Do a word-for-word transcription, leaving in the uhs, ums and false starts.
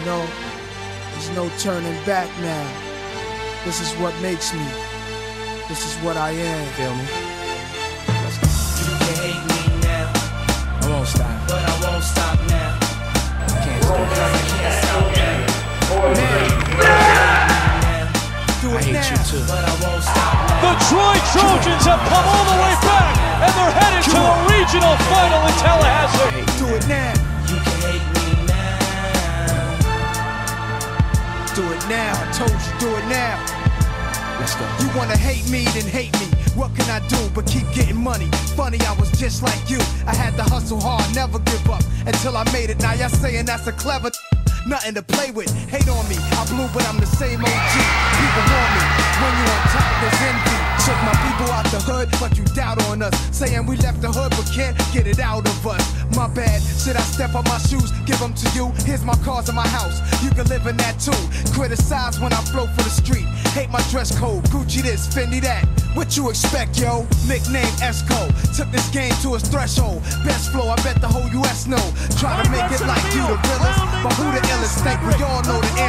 know, there's no turning back now. This is what makes me. This is what I am. Feel me? Let's go. You can hate me now, I won't stop. but I won't stop now. I can't stop. I can't stop now. Do I it hate now. you too. But I won't stop now. The Troy Trojans have come all the way back, and they're headed to the regional final in Tallahassee. Do it now. You can hate me now. Do it now. I told you, do it now. Let's go. You wanna hate me, then hate me. What can I do but keep getting money? Funny, I was just like you. I had to hustle hard, never give up until I made it. Now y'all saying that's a clever nothing to play with. Hate on me, I blew, but I'm the same O G. People want me. When you on top, there's envy. Took my people out the hood, but you doubt on us. Saying we left the hood, but can't get it out of us. My bad, should I step on my shoes, give them to you? Here's my cars and my house, you can live in that too. Criticize when I flow for the street. Hate my dress code, Gucci this, Fendi that. What you expect, yo? Nickname Esco. Took this game to its threshold. Best flow, I bet the whole U S know. Try to make it like you the realest, but who the illest? Think we all know the